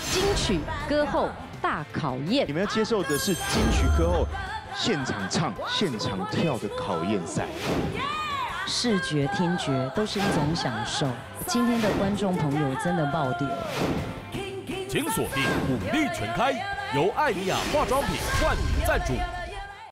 金曲歌后大考验。 你们要接受的是金曲歌后现场唱、现场跳的考验赛。 视觉、听觉都是一种享受。今天的观众朋友真的爆点。 请锁定武力全开，由艾丽亚化妆品冠名赞助。